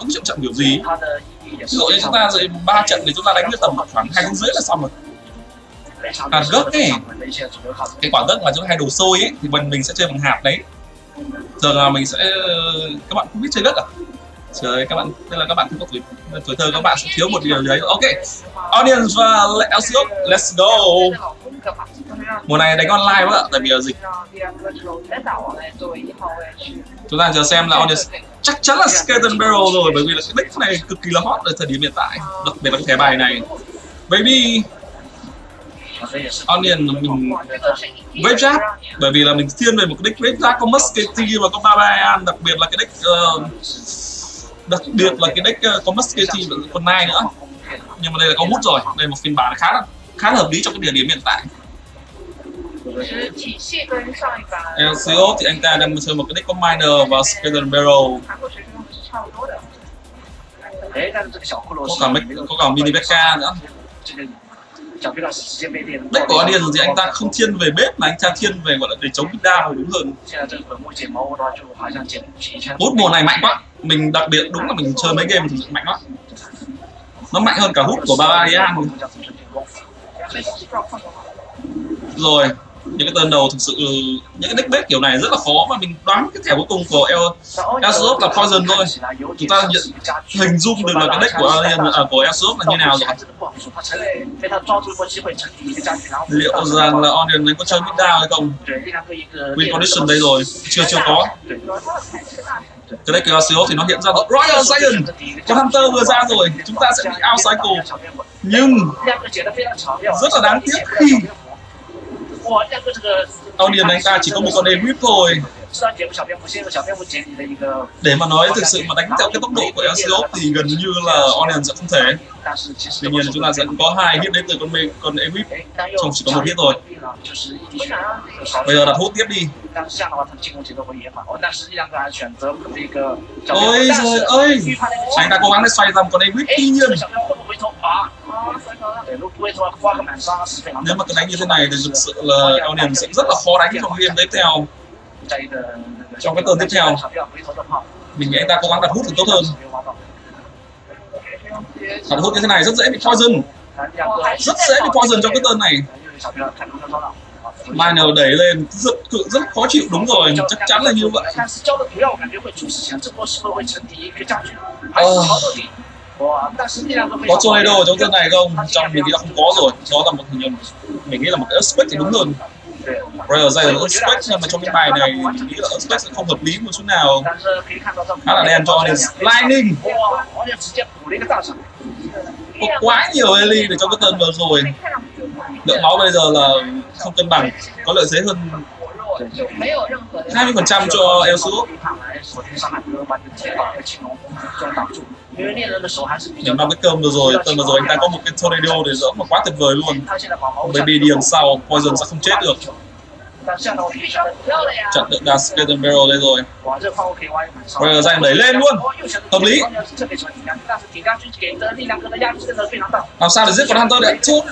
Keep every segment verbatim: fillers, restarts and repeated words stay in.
không chậm chậm kiểu gì. Ví dụ như chúng ta dạy ba trận thì chúng ta đánh được tầm khoảng hai tiếng rưỡi là xong rồi. Hạt gấc ấy, cái quả gấc mà chúng ta hay đổ xôi ấy thì mình mình sẽ chơi bằng hạt đấy. Thường là mình sẽ, các bạn không biết chơi gấc à? Trời, các bạn, đây là các bạn không có tuổi tuổi thơ, các bạn sẽ thiếu một điều đấy. Ok, Audience và Elsiop, let's go. Mùa này đánh online quá ạ, tại vì là dịch. Chúng ta chờ xem là Audience chắc chắn là Skeleton Barrel rồi, bởi vì là cái deck này cực kỳ là hot ở thời điểm hiện tại, đặc biệt là cái thẻ bài này. Baby Onion mình Graveyard, bởi vì là mình thiên về một cái deck Graveyard có Musketeer và có Barbarian, đặc biệt là cái deck uh, đặc biệt là cái deck uh, có Musketeer và con nai nữa. Nhưng mà đây là có hút rồi, đây là một phiên bản khá là khá là hợp lý trong cái địa điểm hiện tại. Elsiop thì anh ta đang chơi một cái deck có Miner và Skeleton Barrel, có cả có cả mini Becca nữa. Deck của Audience thì anh ta không thiên về bếp mà anh ta thiên về gọi là để chống beatdown đúng hơn. Hút mùa này mạnh quá, mình đặc biệt đúng là mình chơi mấy game thì mạnh lắm, nó mạnh hơn cả hút của Barbarian. Rồi những cái turn đầu thực sự những cái deck bếp kiểu này rất là khó, và mình đoán cái thẻ cuối cùng của Elsiop là Poison thôi. Chúng ta nhận hình dung được là cái deck của Audience, à, của Elsiop là như nào rồi. Liệu rằng là Audience có chơi beatdown hay không? Win condition đây rồi, chưa chưa có. Cái deck của Elsiop thì nó hiện ra rồi. Royal Giant, con Hunter vừa ra rồi, chúng ta sẽ bị out cycle. Nhưng rất là đáng tiếc khi Audience anh ta chỉ có một con Equip thôi. Để mà nói thực sự mà đánh theo cái tốc độ của Elsiop thì gần như là Audience sẽ không thể. Tuy nhiên chúng ta sẽ có hai hit đến từ con con Equip, không chỉ có một hit thôi. Bây giờ đặt hút tiếp đi. Ôi trời ơi, anh ta cố gắng để xoay ra một con Equip, tuy nhiên nếu mà cái đánh như thế này thì thực sự là Audience sẽ rất là khó đánh trong game tiếp theo. Trong cái turn tiếp theo mình nghĩ anh ta cố gắng đặt hút thì tốt hơn. Đặt hút như thế này rất dễ bị poison, rất dễ bị poison trong cái turn này. Miner đẩy lên rất rất khó chịu, đúng rồi, chắc chắn là như vậy. Uh, có tornado trong turn này không? Trong mình nghĩ là không có rồi, đó là một hình như mình nghĩ là một cái aspect thì đúng hơn. Royal Giant là aspect, nhưng mà trong cái bài này mình nghĩ là aspect sẽ không hợp lý một chút nào, khá là đen cho Audience. Lightning có quá nhiều Ellie để cho cái turn vừa rồi. Lượng máu bây giờ là không cân bằng, có lợi thế hơn hai mươi phần trăm cho Elsiop. Nhưng mà cái cơm vừa rồi, turn vừa rồi anh ta có một cái tornado để dẫm mà quá tuyệt vời luôn. Baby đi đằng sau, Poison sẽ không chết được. Chặn được đà Skeleton Barrel đây rồi. Royal Giant đẩy lên luôn, hợp lý. Làm sao để giết con Hunter đấy chứ?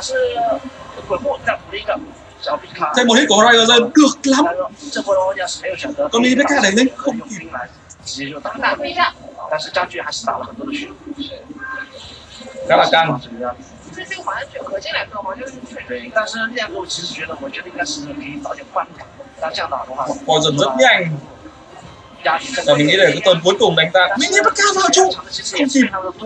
Thêm một hit của Royal Giant được lắm. Con đi Becca đẩy lên không kịp. Khá là căng. Poison rất nhanh. Và mình nghĩ là cái turn cuối cùng đánh ta mini Becca vào chung không kịp.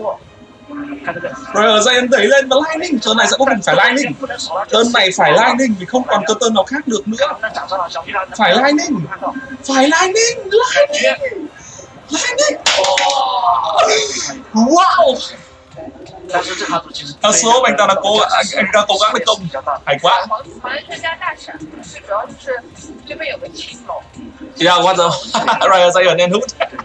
Royal Giant đẩy lên và Lightning, turn này sẽ có cần phải Lightning. Turn này phải Lightning vì không còn cơ turn nào khác được nữa. Phải Lightning, phải Lightning, Lightning, Lightning. Wow. Elsiop anh ta đã cố anh, anh ta cố gắng để công, hay quá. Yeah, what the Royal Giant nên hút.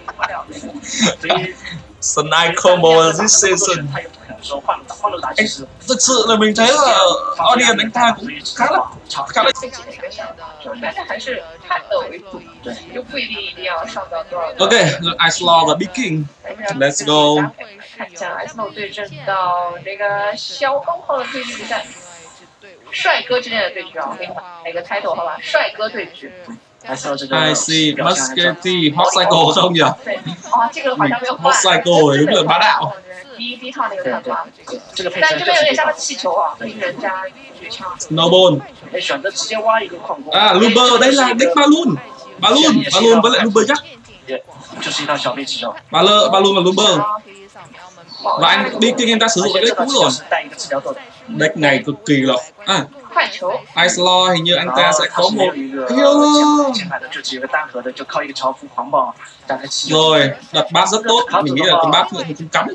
Snipe combo this season. Anh, thực sự là mình thấy là Audience anh ta cũng khá là khá là. Ok, Ice Law và Big King. Let's go. 将 S M O 对阵到这个小欧后的对局比赛，帅哥之间的对局啊，我给你打一个 title 好吧？帅哥对局。 I see Musketeer Hot Cycle không nhỉ? 对，哦，这个好像没有 Hot 换。 Cycle đúng là bá đạo. 第一第一套那个看法，但这边有点像个气球啊，冰人加举枪。 Snowball. 选择直接挖一个矿工。 À, Looper, đây là deck Balloon. Balloon, Balloon với lại Looper chắc. 就是一套小飞气球。 Balloon, Balloon và Looper. Và anh đi kinh em ta sử dụng cái deck cũ rồi. Deck này cực kỳ là à, Ice Lord hình như anh ta sẽ có một rồi đặt bát rất tốt, mình nghĩ là cái bát cũng không cắm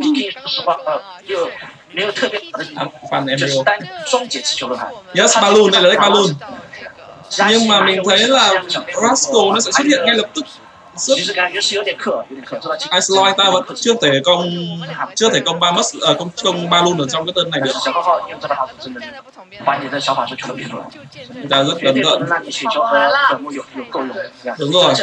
à, fan Emerald. Yes, Balloon, đây là deck Balloon. Nhưng mà mình thấy là Rascal nó sẽ xuất hiện ngay lập tức. Ice Lord anh ta vẫn chưa thể công chưa thể công ba mất ở công công Balloon ở trong cái tên này được. Anh ta rất ấn tượng. Đúng rồi.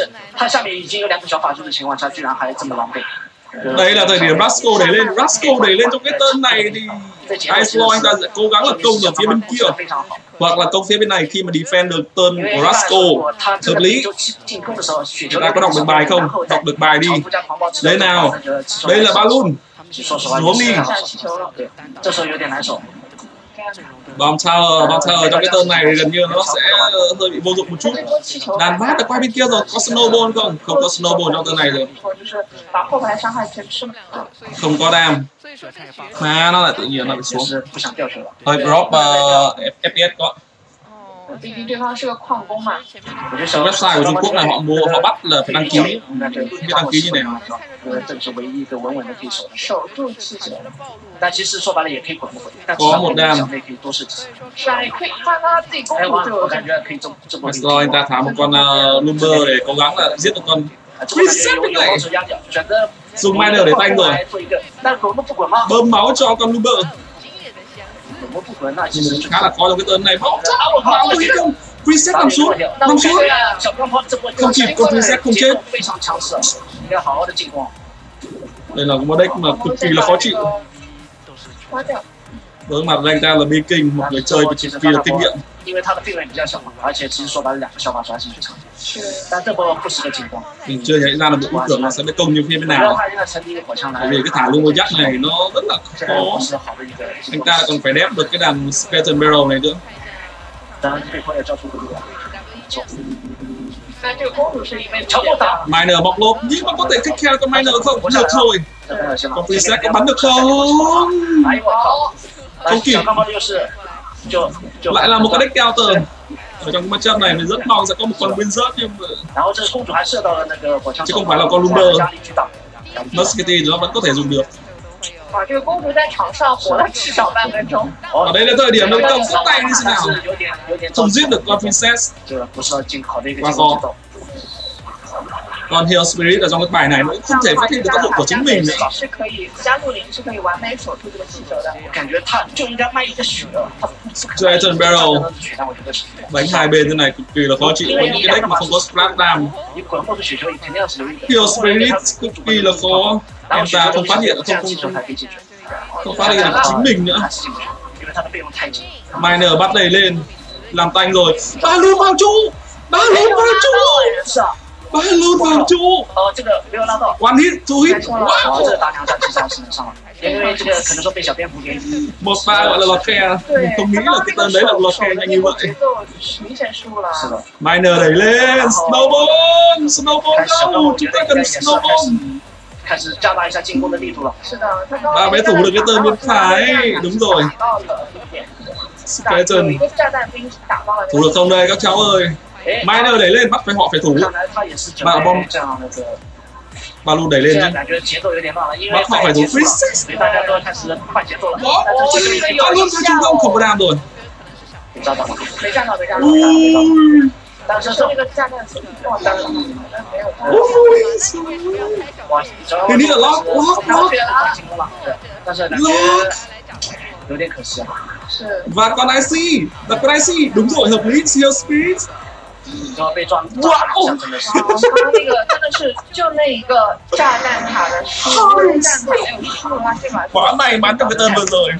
Đây là thời điểm Rascal đẩy lên, Rascal đẩy lên trong cái tên này thì Ice Lord anh ta sẽ cố gắng là công ở phía bên kia hoặc là công phía bên này khi mà defend được tên của Rascal hợp lý. Chúng ta có đọc được bài không? Đọc được bài đi. Đây nào, đây là Balloon. Xuống đi. Bomb Tower, Bomb Tower trong cái tên này thì gần như nó sẽ hơi bị vô dụng một chút. Đàn bát đã qua bên kia rồi, có Snowball không? Không có Snowball trong tên này rồi. Không có đam. Mà nó lại tự nhiên nó bị xuống. Hơi drop uh, ép pê ét có. Trong website của Trung Quốc này họ mua, họ bắt là phải đăng ký. Biết đăng ký như nào? Có một đam. Rồi anh ta thả một con uh, Lumber để cố gắng là giết được con Reset bên này. Dùng miner để tanh rồi. Bơm máu cho con Lumber. Nhưng mà khá là khó trong cái tên này. Bóng chảo, máu gì không? Reset nằm xuống, nằm xuống. Không kịp, con Reset không chết. Đây là một deck mà cực kỳ là khó chịu. Đối mặt với anh ta là Viking, một người chơi cực kỳ là kinh nghiệm. Mình chưa thấy ra là bộ ý tưởng là sẽ bị công như phía bên nào. Bởi vì cái thả Lumberjack này nó rất là khó. Anh ta còn phải đép được cái đàn Skeleton Barrel này nữa. Miner bọc lốp, nhưng mà có thể kích theo con Miner không? Được thôi. Con Reset có bắn được không? Không kịp. Lại là một cái deck counter. Ở trong matchup này mình rất mong sẽ có một con Wizard nhưng mà... chứ không phải là con Lumber. Musketeer nó vẫn có thể dùng được. Ở đây là thời điểm đối công xuất tay như thế nào. Không giết được con Princess. Quá khó. Còn Hill Spirit ở trong cái bài này nó cũng không thể phát hiện được tác dụng của chính mình nữa. Skeleton Barrel đánh hai bên thế này cực kỳ là khó chịu với những cái deck mà không có Splash Dam. Hill Spirit cực kỳ là khó. Em ta không phát hiện, không không không, không phát hiện được chính mình nữa. Miner bắt đầy lên, làm tanh rồi. Ba luôn vào trụ, ba luôn vào trụ. Balloon vào trụ. One hit, two hit. Wow. Một pha gọi là lọt khe. Mình không nghĩ là cái tên đấy là lọt khe nhanh như vậy. Miner đẩy lên. Snowball. Snowball đâu. Chúng ta cần Snowball. Ba bé thủ được cái tên bên phải. Đúng rồi. Skeleton. Thủ được không đây các cháu ơi. Miner đẩy lên, bắt phải họ phải thủ. Và bom Balloon đẩy lên nhé. Bắt họ phải thủ Princess. Đó, ôi, Balloon theo trung công không có đam rồi. Ui. He need a lock, lock, lock. Lock. Và con i xê, và con i xê, đúng rồi, hợp lý, Hill Spirit. Wow! Quả này bắn trong cái tên vừa rồi.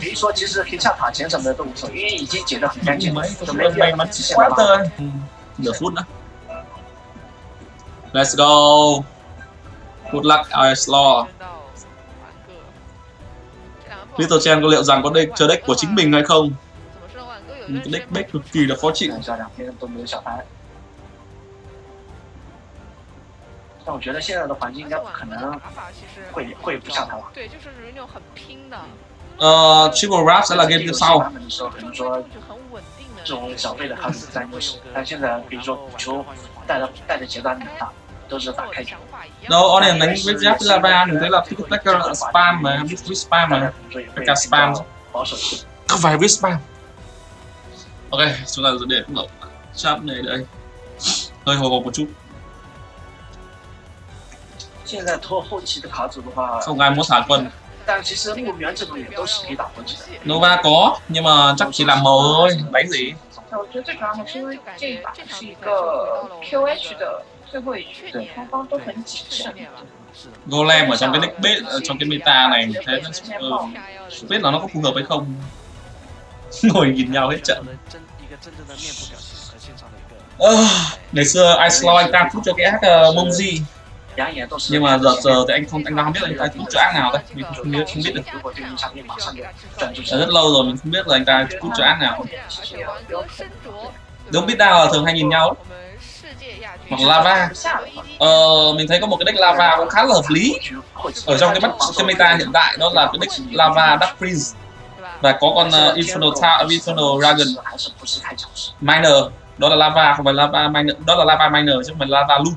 May mắn quá tơi. Nửa phút nữa. Let's go. Good luck, Islaw. Little Chen có liệu rằng có đây chờ deck của chính mình hay không? Cái deck deck cực kỳ là khó chịu. 但我觉得现在的环境应该不可能会会不下台吧？ 对，就是属于那种很拼的。 Ờ, Triple Wrap sẽ là game tiếp sau. 他们的时候可能说这种小费的卡组在优势，但现在比如说补球带着带着节奏很大，都是打开局。 Đâu, on này đánh với giáp với lava mình thấy là cái deck spam mà, với spam mà, tất cả spam. 保守性。 Không phải với spam. Ok, chúng ta sẽ để cũng chat này đây. Hơi hồi hộp một chút. 现在拖后期的卡组的话， Không ai muốn thả quân. 但其实木源这种也都是可以打后期的。 Nova có, nhưng mà chắc chỉ làm màu thôi, đánh gì? 我觉得最主要还是因为这一把是一个 Q H 的最后一局，双方都很谨慎。 Golem ở trong cái deck base, trong cái meta này thế nó ừ, không biết là nó có phù hợp hay không. Ngồi nhìn nhau hết trận. À, ngày xưa Islaw anh ta phút cho cái ác uh, Monzi. Nhưng mà giờ giờ thì anh không anh đang không biết là anh ta phút cho ác nào đấy, mình không biết không biết được. Đã rất lâu rồi mình không biết là anh ta phút cho ác nào. Đúng biết nào là thường hay nhìn nhau. Hoặc lava. Ờ, mình thấy có một cái deck lava cũng khá là hợp lý ở trong cái mắt cái meta hiện tại, đó là cái deck lava Dark Freeze và có con uh, Infernal Ta Infernal Dragon Miner, đó là lava không phải lava miner, đó là lava miner chứ không phải lava loon.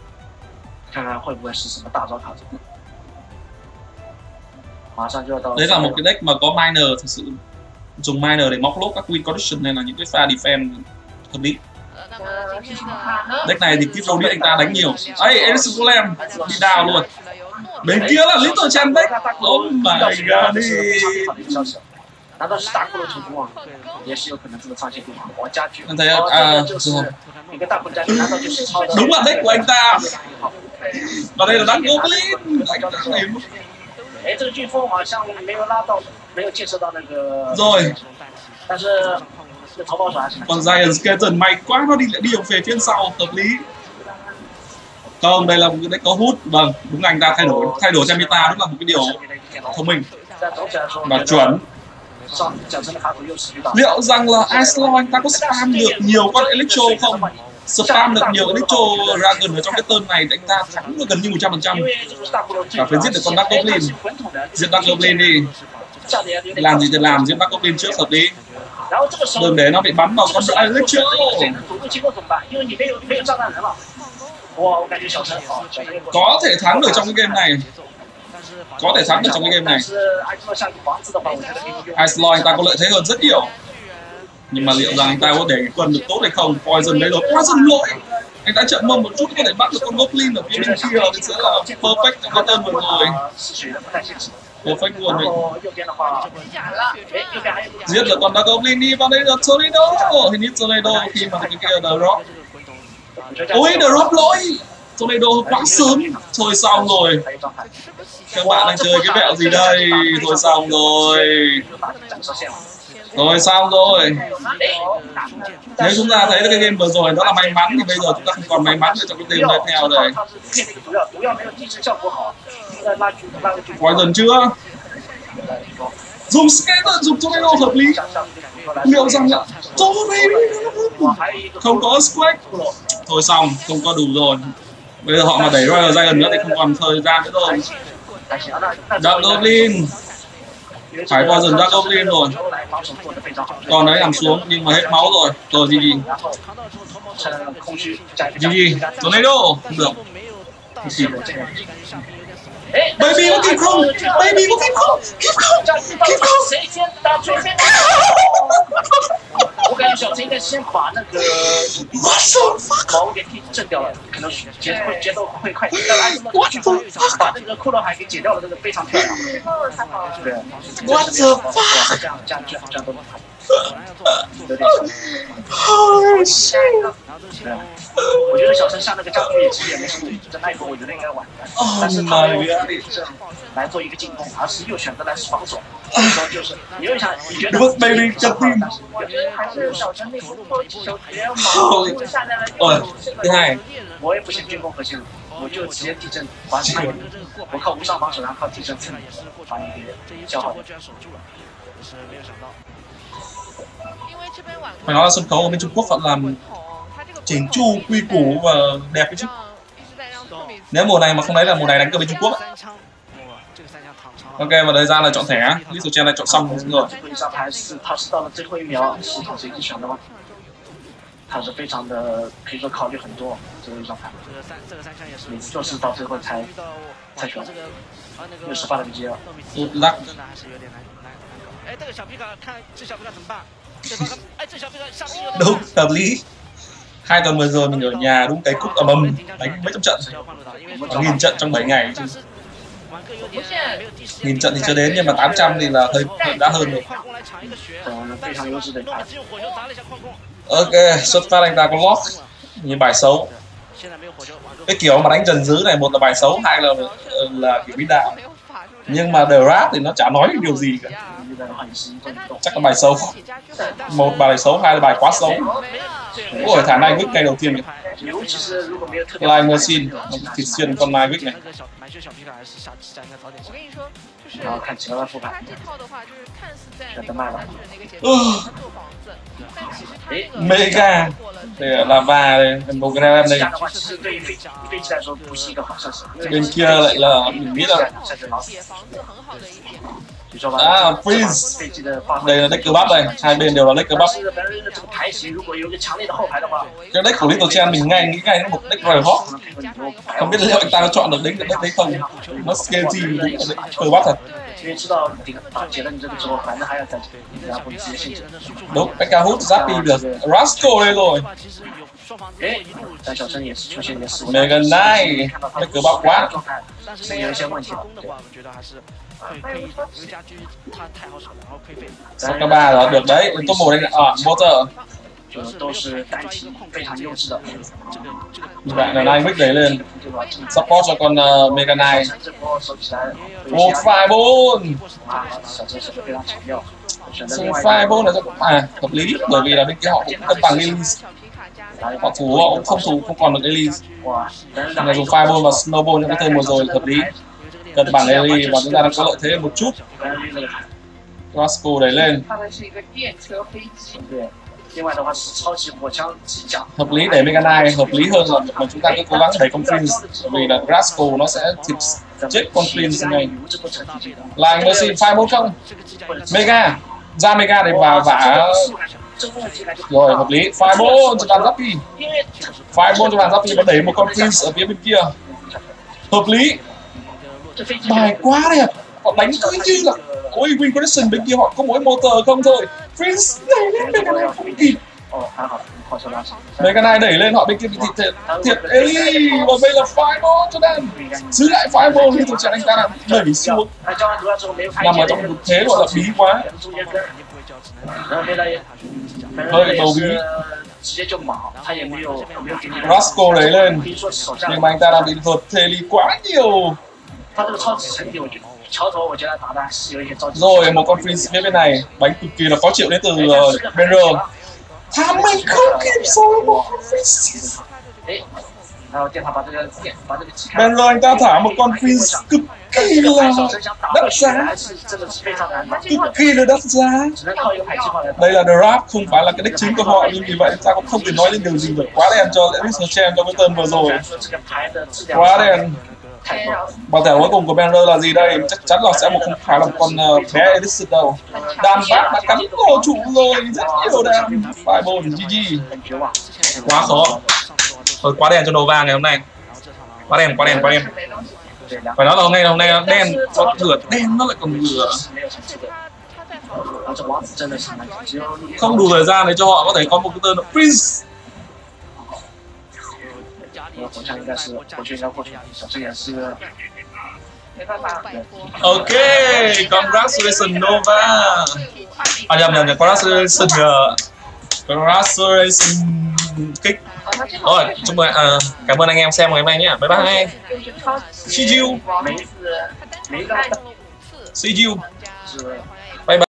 Đấy là một cái deck mà có miner thực sự, dùng miner để móc lốt các win condition nên là những cái pha defense hợp lý. Deck này thì Kid Road anh ta đánh nhiều. Ấy, Edison Golem đi đào luôn. Bên kia là Little Chen deck. Oh my god đi. 难道是打过了成功啊？也是有可能这个上线地方我家具。 Anh thấy à, 一个大混战，难道就是抄的？ đúng là deck của anh ta. Và đây là Dark Goblin. Anh ta này. 哎，这个飓风好像没有拉到，没有建设到那个。 Rồi. 但是这投保手还是。 Còn Giant Skeleton may quá nó đi lại đi về phía sau hợp lý. Không, đây là một cái deck có hút. Vâng, đúng là anh ta thay đổi thay đổi cho meta, đúng là một cái điều thông minh và chuẩn. Liệu rằng là Islaw anh ta có spam được nhiều con Electro không? Spam được nhiều Electro Dragon ở trong cái turn này anh ta thắng được gần như một trăm phần trăm. Và phải giết được con Dark Goblin. Giết Dark Goblin đi. Làm gì thì làm, giết Dark Goblin trước hợp lý. Đừng để nó bị bắn vào con Electro. Có thể thắng được trong cái game này. Có thể thắng được trong cái game này. Islaw anh ta có lợi thế hơn rất nhiều. Nhưng mà liệu rằng anh ta có để quân được tốt hay không? Poison đây rồi, Poison lỗi. Anh đã chậm mâm một chút có thể bắt được con Goblin ở phía bên kia thì sẽ là perfect trong cái turn vừa rồi. Perfect luôn đấy. Giết được con Dark Goblin đi, vào đây là Tornado. Hình như Tornado khi mà cái kia là Drop. Ôi, Drop lỗi. Tornado quá sớm. Thôi xong rồi. Các bạn đang chơi cái mẹo gì đây? Thôi xong rồi. Rồi xong rồi. Nếu chúng ta thấy cái game vừa rồi đó là may mắn thì bây giờ chúng ta không còn may mắn để trong cái team tiếp theo này. Quay dần chưa? Dùng Skeleton, dùng Tornado hợp lý. Liệu rằng là Tornado không có Squack. Thôi xong, không có đủ rồi. Bây giờ họ mà đẩy Royal Giant nữa thì không còn thời gian nữa rồi. Dark Goblin. Phải qua dần Dark Goblin rồi. Còn đấy nằm xuống nhưng mà hết máu rồi. Rồi gì gì. Gì gì. Tornado. Không được. Không kịp. Baby có kịp không? Baby có kịp không? Kịp không? Kịp không? 我感觉小陈应该先把那个毛给震掉了，可能节奏节奏会快。但安什么把那个骷髅海给解掉了，这个非常漂亮。对 What the fuck? 这样这样这样这样都能看。 Oh shit! 对，我觉得小陈上那个将军也其实也没什么问题，在那一波我觉得应该完。但是他没有来做一个进攻，而是又选择来防守， Look baby, chân tim. 我觉得还是小陈那个拖球直接毛就下在了这个 thứ hai 我也不想进攻核心，我就直接地震把它慢一点，我靠无上防守，然后靠地震蹭把你给消耗。 phải nói là sân khấu ở bên Trung Quốc vẫn làm chỉnh chu quy củ và đẹp đấy chứ. Nếu mùa này mà không lấy là mùa này đánh ở bên Trung Quốc ấy. Ok, và thời gian là chọn thẻ, Lý Tử Chen lại chọn xong rồi. 他是到了最后一秒系统随机选的吗？他是非常的可以说考虑很多这个一张牌，每次就是到最后才才选，又失败了个机了。 Lắc. 哎，这个小皮卡看这小皮卡怎么办？这小皮卡，哎，这小皮卡上面有 Đúng, hợp lý. Hai tuần vừa rồi mình ở nhà đúng cái cúp ầm ầm đánh mấy trăm trận, nghìn trận trong bảy ngày. Nghìn trận thì chưa đến nhưng mà tám trăm thì là hơi, hơi đã hơn rồi. Ok, xuất phát anh ta có lock như bài xấu. Cái kiểu mà đánh trần dứ này một là bài xấu, hai là là kiểu bí đạo. Nhưng mà The Rap thì nó chả nói điều gì cả. Chắc là bài xấu. Một bài xấu, hai là bài quá xấu. Ôi, thả này Wick cây đầu tiên kìa. Line Machine, thịt xuyên con Mai Wick này. 然后看其他的复盘，选择慢了。 Mega để là và đây, một cái em đây. bên kia lại là mình biết là à Freeze, đây là deck cơ bắp đây, hai bên đều là deck cơ bắp. Cái deck của Lý Tử Chen mình ngay nghĩ ngay nó một deck Royal Hawk, không biết liệu anh ta có chọn được deck deck đấy không, nó scale gì đúng là deck cơ bắp thật. Đúng, cái cao hút giáp đi được. Rascal đây rồi. Mega Knight, cái cửa bọc quá. Các ba rồi, được đấy. Top một đây à, motor. 都是单体非常优质的。 Bạn là Nine Wick đẩy lên support cho con uh, Mega Knight. Một Fireball. Fireball này rất à hợp lý bởi vì là bên kia họ cũng cân bằng Elise. Họ thủ họ cũng không thủ không còn được Elise. Nên dùng Fireball và Snowball trong cái turn vừa rồi hợp lý. Cân bằng Elise và chúng ta đang có lợi thế một chút. Rascal đẩy lên. Hợp lý để Mega Knight, hợp lý hơn là mà chúng ta cứ cố gắng đẩy con Prince bởi vì là Rascal nó sẽ thịt chết con Prince ngay. Line Machine Fireball không? Mega ra Mega để vào vả rồi hợp lý. Fireball cho đàn Zappy, Fireball cho đàn Zappy và đẩy một con Prince ở phía bên kia. Hợp lý. Bài quá đẹp, họ đánh cứ như là ôi Win Connection bên kia họ có mỗi motor không thôi. Prince đẩy lên Mega Knight không kịp. Mega Knight đẩy lên họ bên kia bị thịt thiệt thiệt Ellie và bây là Fireball cho đàn giữ lại Fireball thì tôi chẳng anh ta làm đẩy xuống nằm ở trong một thế gọi là bí quá, hơi bầu bí. Rascal đẩy lên nhưng mà anh ta đang bị vượt Theli quá nhiều. Rồi một con Prince phía bên này bánh cực kỳ là khó chịu đến từ uh, Benro. Thà mình không kịp rồi một con Prince. Benro anh ta thả một con Prince cực kỳ là đắt giá, cực kỳ là đắt giá. Đây là The Rap, không phải là cái deck chính của họ nhưng vì vậy ta cũng không thể nói lên điều gì được. Quá đen cho Lý Tử Chen trong cái turn vừa rồi, quá đen. Bàn thẻ cuối cùng của Benro là gì đây? Chắc chắn là sẽ một không phải là một con uh, bé Edison đâu. Đam bác đã cắn cổ trụ rồi, rất nhiều đam. Fireball giê giê. Quá khó. Thôi quá đen cho Nova ngày hôm nay. Quá đen, quá đen, quá đen. Phải nói là hôm nay hôm nay đen có lửa đen nó lại còn lửa. Không đủ thời gian để cho họ có thể có một cái tên Prince. 我想应该是，我觉得应该过去，小郑也是。 没办法。 Ok, congratulations Nova. À nhầm nhầm nhầm, congratulations, congratulations kích. Rồi, chúc mừng, à, cảm ơn anh em xem ngày hôm nay nhé. Bye bye. See you. See you.